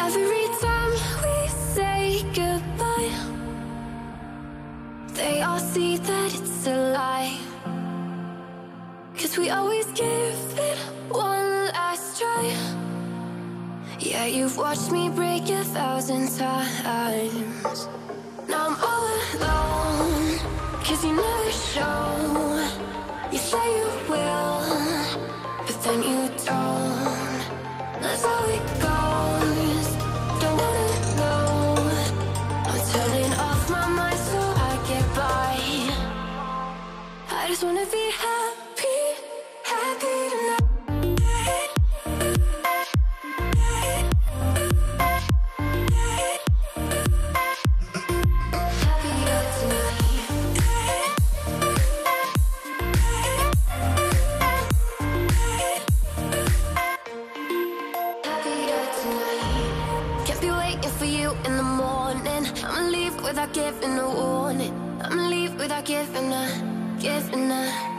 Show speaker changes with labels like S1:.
S1: Every time we say goodbye, they all see that it's a lie. 'Cause we always give it one last try. Yeah, you've watched me break 1,000 times. Now I'm all alone, 'cause you never show. You say you will, but then you don't. That's how it goes. Don't wanna know. I'm turning off my mind so I get by. I just wanna be happy, happy tonight. Without giving a warning, I'ma leave without giving a